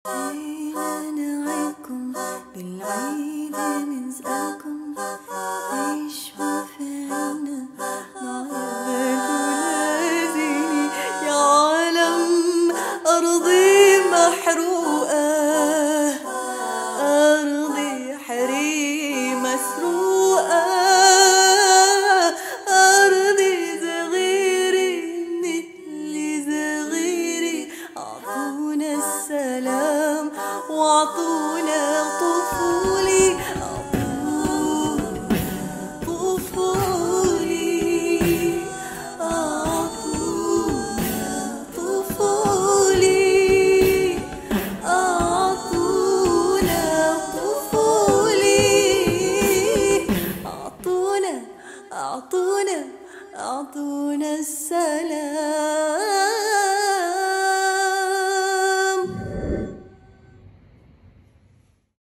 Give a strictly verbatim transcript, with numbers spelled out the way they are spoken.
جينا نعيكم بالعيد نسألكم عيش ما في عنا نعيبك ولازيني يا عالم أرضي محروقة أرضي حريم مسروقة أرضي صغيري مثلي صغيري أعطونا السلام واعطونا طفولي